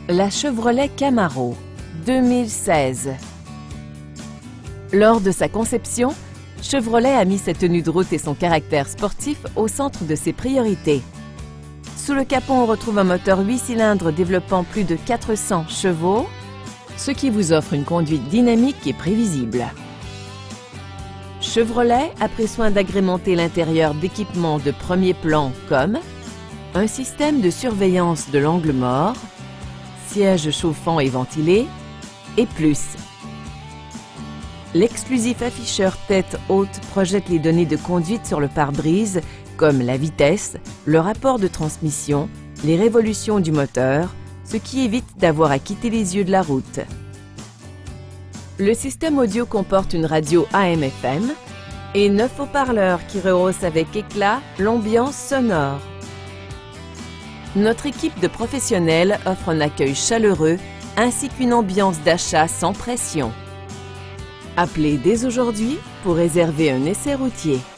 La Chevrolet Camaro 2016. Lors de sa conception, Chevrolet a mis sa tenue de route et son caractère sportif au centre de ses priorités. Sous le capot, on retrouve un moteur 8 cylindres développant plus de 400 chevaux, ce qui vous offre une conduite dynamique et prévisible. Chevrolet a pris soin d'agrémenter l'intérieur d'équipements de premier plan comme un système de surveillance de l'angle mort, sièges chauffants et ventilés, et plus. L'exclusif afficheur tête haute projette les données de conduite sur le pare-brise, comme la vitesse, le rapport de transmission, les révolutions du moteur, ce qui évite d'avoir à quitter les yeux de la route. Le système audio comporte une radio AM/FM et 9 haut-parleurs qui rehaussent avec éclat l'ambiance sonore. Notre équipe de professionnels offre un accueil chaleureux ainsi qu'une ambiance d'achat sans pression. Appelez dès aujourd'hui pour réserver un essai routier.